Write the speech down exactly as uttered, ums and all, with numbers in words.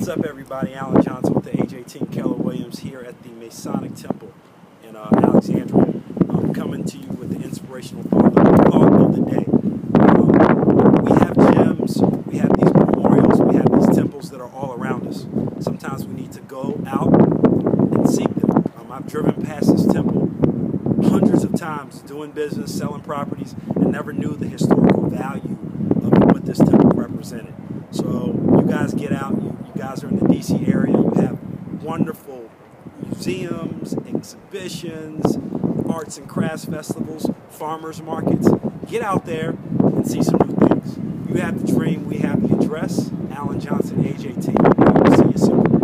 What's up, everybody? Alan Johnson with the A J team, Keller Williams, here at the Masonic Temple in uh, Alexandria. I'm coming to you with the inspirational thought, thought of the day. Um, we have gems, we have these memorials, we have these temples that are all around us. Sometimes we need to go out and seek them. Um, I've driven past this temple hundreds of times, doing business, selling properties, and never knew the historical value of what this temple represented. So you guys get out, you, you guys are in the D C area, you have wonderful museums, exhibitions, arts and crafts festivals, farmers markets. Get out there and see some new things. You have the dream, we have the address. Alan Johnson, A J T. See you soon.